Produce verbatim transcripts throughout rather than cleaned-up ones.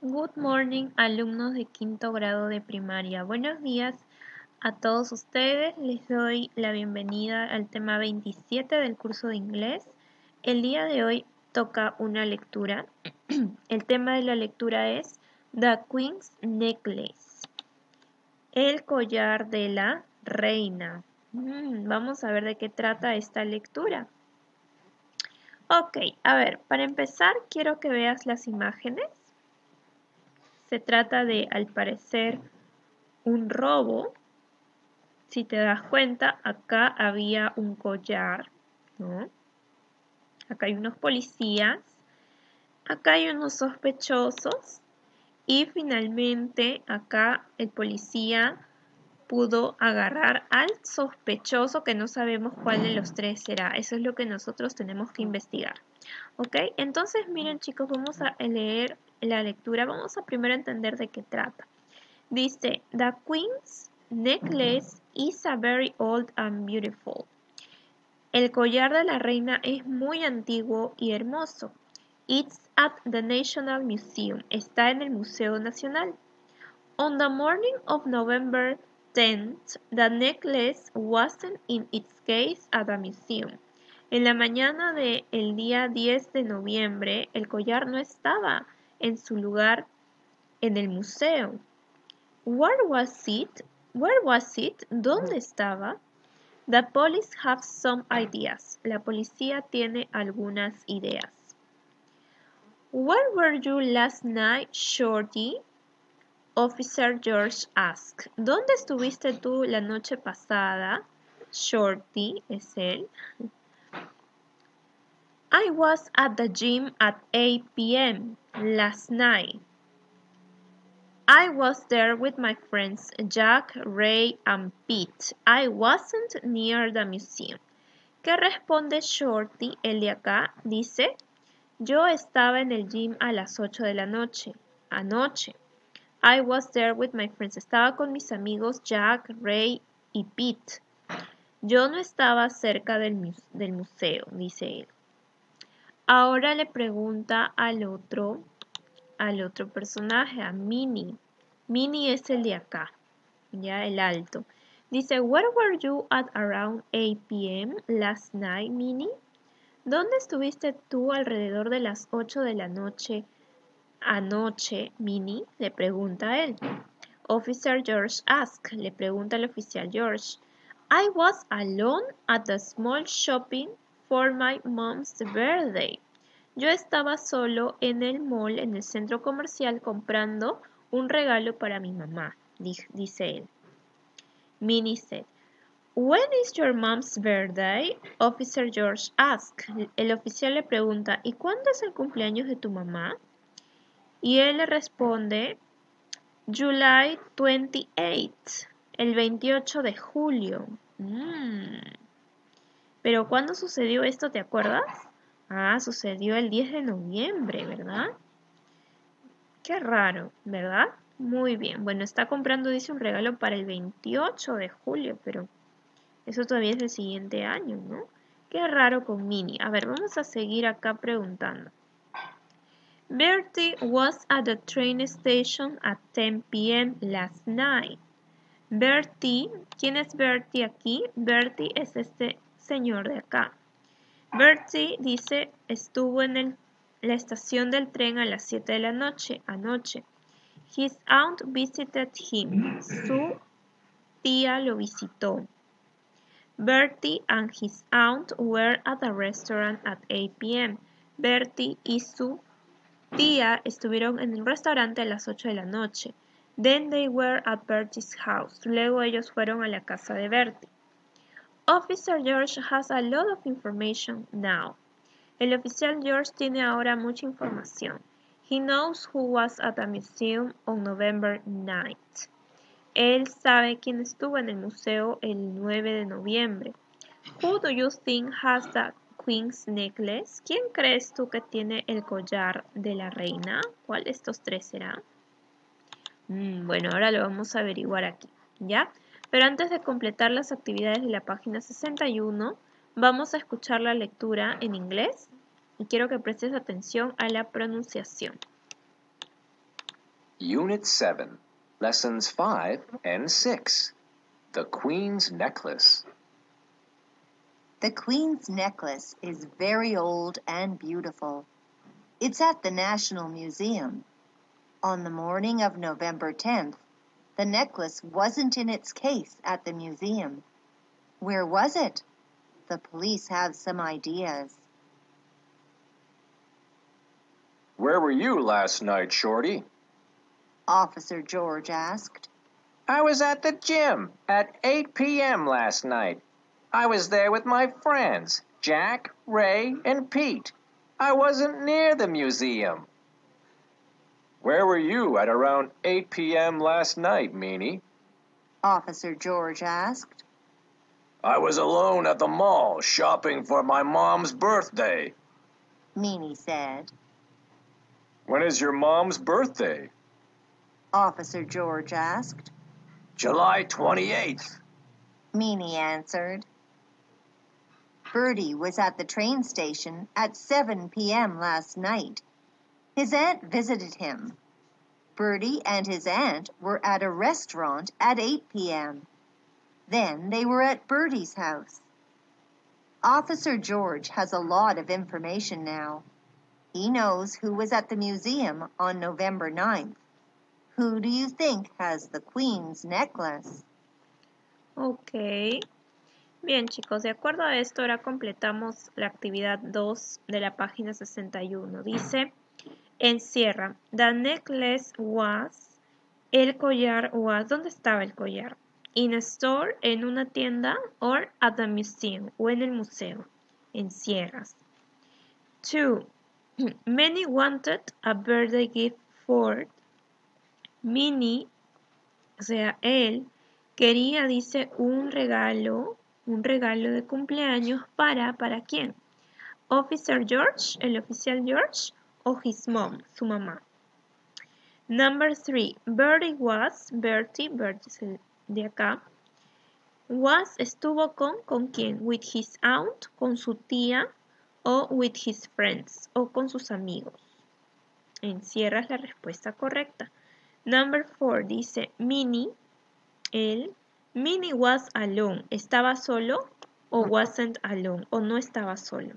Good morning, alumnos de quinto grado de primaria. Buenos días a todos ustedes. Les doy la bienvenida al tema veintisiete del curso de inglés. El día de hoy toca una lectura. El tema de la lectura es The Queen's Necklace, el collar de la reina. Mm, vamos a ver de qué trata esta lectura. Ok, a ver, para empezar quiero que veas las imágenes. Se trata de, al parecer, un robo. Si te das cuenta, acá había un collar, ¿no? Acá hay unos policías, acá hay unos sospechosos y finalmente acá el policía pudo agarrar al sospechoso que no sabemos cuál de los tres será. Eso es lo que nosotros tenemos que investigar. ¿Ok? Entonces, miren chicos, vamos a leer la lectura. Vamos a primero entender de qué trata. Dice, The Queen's necklace is a very old and beautiful. El collar de la reina es muy antiguo y hermoso. It's at the National Museum. Está en el Museo Nacional. On the morning of November tenth, the necklace wasn't in its case at the museum. En la mañana del día diez de noviembre, el collar no estaba en su lugar en el museo. Where was it? Where was it? ¿Dónde estaba? The police have some ideas. La policía tiene algunas ideas. Where were you last night, Shorty? Officer George asked. ¿Dónde estuviste tú la noche pasada? Shorty es él. I was at the gym at eight p m last night. I was there with my friends Jack, Ray, and Pete. I wasn't near the museum. ¿Qué responde Shorty? El de acá dice, yo estaba en el gym a las ocho de la noche. Anoche. I was there with my friends. Estaba con mis amigos Jack, Ray y Pete. Yo no estaba cerca del, mu del museo, dice él. Ahora le pregunta al otro, al otro personaje, a Minnie. Minnie es el de acá, ya el alto. Dice, where were you at around eight p m last night, Minnie? ¿Dónde estuviste tú alrededor de las ocho de la noche anoche, Minnie? Le pregunta a él. Officer George asked, le pregunta al oficial George. I was alone at the small shopping for my mom's birthday. Yo estaba solo en el mall, en el centro comercial, comprando un regalo para mi mamá, dice él. Minnie said, When is your mom's birthday? Officer George asked. El oficial le pregunta, ¿y cuándo es el cumpleaños de tu mamá? Y él le responde, July twenty-eighth, el veintiocho de julio. Mm. ¿Pero cuándo sucedió esto, te acuerdas? Ah, sucedió el diez de noviembre, ¿verdad? Qué raro, ¿verdad? Muy bien. Bueno, está comprando, dice, un regalo para el veintiocho de julio, pero eso todavía es del siguiente año, ¿no? Qué raro con Minnie. A ver, vamos a seguir acá preguntando. Bertie was at the train station at ten p m last night. Bertie, ¿quién es Bertie aquí? Bertie es este señor de acá. Bertie dice, estuvo en el, la estación del tren a las siete de la noche, anoche. His aunt visited him. Su tía lo visitó. Bertie and his aunt were at a restaurant at eight p m Bertie y su tía estuvieron en un restaurante a las ocho de la noche. Then they were at Bertie's house. Luego ellos fueron a la casa de Bertie. Officer George has a lot of information now. El oficial George tiene ahora mucha información. He knows who was at the museum on November ninth. Él sabe quién estuvo en el museo el nueve de noviembre. Who do you think has the Queen's necklace? ¿Quién crees tú que tiene el collar de la reina? ¿Cuál de estos tres será? Mm, bueno, ahora lo vamos a averiguar aquí, ¿ya? Pero antes de completar las actividades de la página sesenta y uno, vamos a escuchar la lectura en inglés y quiero que prestes atención a la pronunciación. Unit seven, Lessons five and six. The Queen's Necklace. The Queen's necklace is very old and beautiful. It's at the National Museum. On the morning of November tenth, the necklace wasn't in its case at the museum. Where was it? The police have some ideas. Where were you last night, Shorty? Officer George asked. I was at the gym at eight p m last night. I was there with my friends, Jack, Ray, and Pete. I wasn't near the museum. Where were you at around eight p m last night, Meanie? Officer George asked. I was alone at the mall shopping for my mom's birthday, Meanie said. When is your mom's birthday? Officer George asked. July twenty-eighth. Meanie answered. Bertie was at the train station at seven p m last night. His aunt visited him. Bertie and his aunt were at a restaurant at eight p m Then they were at Bertie's house. Officer George has a lot of information now. He knows who was at the museum on November ninth. Who do you think has the Queen's necklace? Ok. Bien, chicos, de acuerdo a esto, ahora completamos la actividad dos de la página sesenta y uno. Dice, encierra. The necklace was, el collar was, ¿dónde estaba el collar? In a store, en una tienda, or at the museum, o en el museo. Encierras. Two. Many wanted a birthday gift for Minnie, o sea, él quería, dice, un regalo, un regalo de cumpleaños para, ¿para quién? Officer George, el oficial George, o his mom, su mamá. Number three, Bertie was, Bertie, Bertie es el de acá, was, estuvo con, ¿con quién? With his aunt, con su tía, o with his friends, o con sus amigos. Encierras la respuesta correcta. Number four dice Minnie, él, Minnie was alone, ¿estaba solo o wasn't alone o no estaba solo?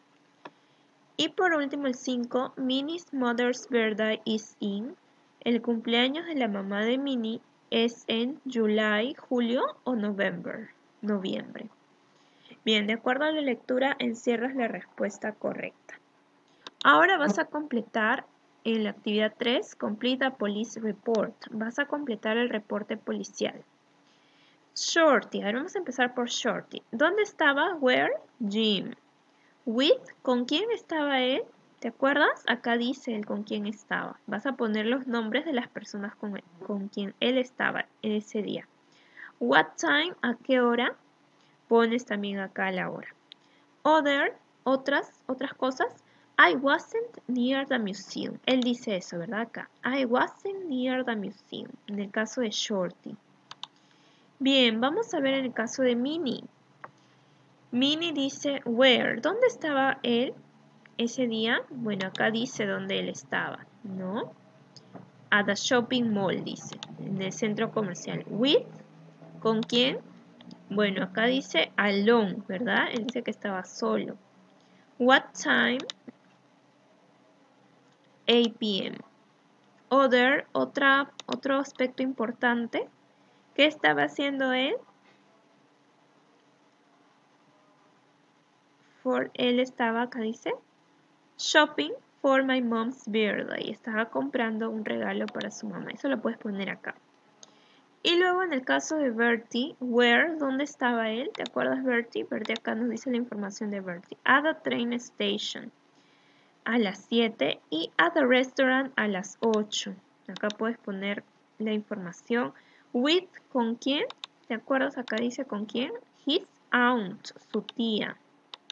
Y por último el cinco, Minnie's mother's birthday is in, el cumpleaños de la mamá de Minnie es en July, julio o November, noviembre. Bien, de acuerdo a la lectura encierras la respuesta correcta. Ahora vas a completar en la actividad tres, complete a police report. Vas a completar el reporte policial. Shorty, ahora vamos a empezar por Shorty. ¿Dónde estaba? Where? Jim. With, ¿con quién estaba él? ¿Te acuerdas? Acá dice el con quién estaba. Vas a poner los nombres de las personas con, él, con quien él estaba ese día. What time? ¿A qué hora? Pones también acá la hora. Other, otras, otras cosas. I wasn't near the museum. Él dice eso, ¿verdad? Acá. I wasn't near the museum. En el caso de Shorty. Bien, vamos a ver en el caso de Minnie. Minnie dice, where? ¿Dónde estaba él ese día? Bueno, acá dice dónde él estaba, ¿no? At the shopping mall, dice. En el centro comercial. With, ¿con quién? Bueno, acá dice alone, ¿verdad? Él dice que estaba solo. What time? eight p m Other, otra, otro aspecto importante. ¿Qué estaba haciendo él? For, él estaba, acá dice, shopping for my mom's birthday. Estaba comprando un regalo para su mamá. Eso lo puedes poner acá. Y luego en el caso de Bertie, where, ¿dónde estaba él? ¿Te acuerdas Bertie? Bertie acá nos dice la información de Bertie. At the train station. A las siete y at the restaurant a las ocho. Acá puedes poner la información. With, ¿con quién? ¿Te acuerdas? Acá dice ¿con quién? His aunt, su tía.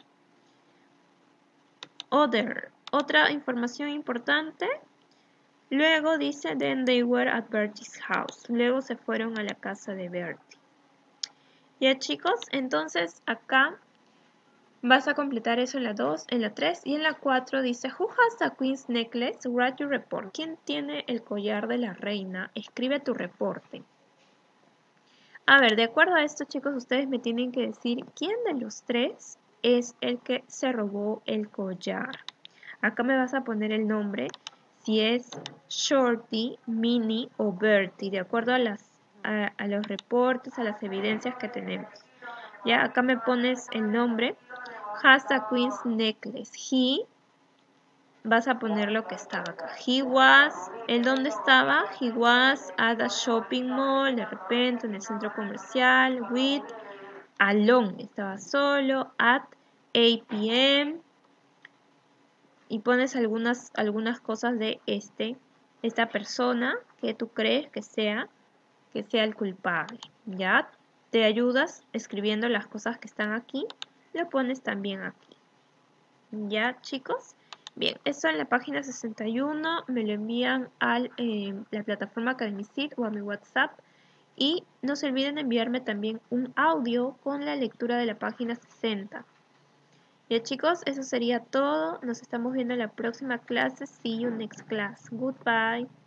Other, otra información importante. Luego dice, then they were at Bertie's house. Luego se fueron a la casa de Bertie. Ya chicos, entonces acá Vas a completar eso en la dos, en la tres y en la cuatro dice Who has the queen's necklace? Write your report. ¿Quién tiene el collar de la reina? Escribe tu reporte. A ver, de acuerdo a esto, chicos, ustedes me tienen que decir quién de los tres es el que se robó el collar. Acá me vas a poner el nombre, si es Shorty, Minnie o Bertie, de acuerdo a, las, a, a los reportes, a las evidencias que tenemos. Ya, acá me pones el nombre. Has the queen's necklace. He, vas a poner lo que estaba acá. He was, ¿el dónde estaba? He was at a shopping mall, de repente en el centro comercial, with, alone, estaba solo, at eight p m y pones algunas, algunas cosas de este, esta persona que tú crees que sea, que sea el culpable, ¿ya? Te ayudas escribiendo las cosas que están aquí, lo pones también aquí. ¿Ya, chicos? Bien, esto en la página sesenta y uno me lo envían a eh, la plataforma Academisit o a mi WhatsApp. Y no se olviden de enviarme también un audio con la lectura de la página sesenta. Ya, chicos, eso sería todo. Nos estamos viendo en la próxima clase. See you next class. Goodbye.